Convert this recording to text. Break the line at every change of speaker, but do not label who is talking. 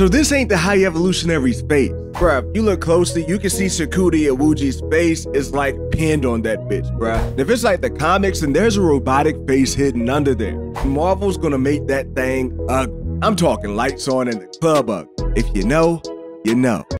So this ain't the High Evolutionary's face. Bruh, if you look closely, you can see Sakuti Iwuji's face is like pinned on that bitch, bruh. And if it's like the comics, then there's a robotic face hidden under there. Marvel's gonna make that thing ugly. I'm talking lights on and the club ugly. If you know, you know.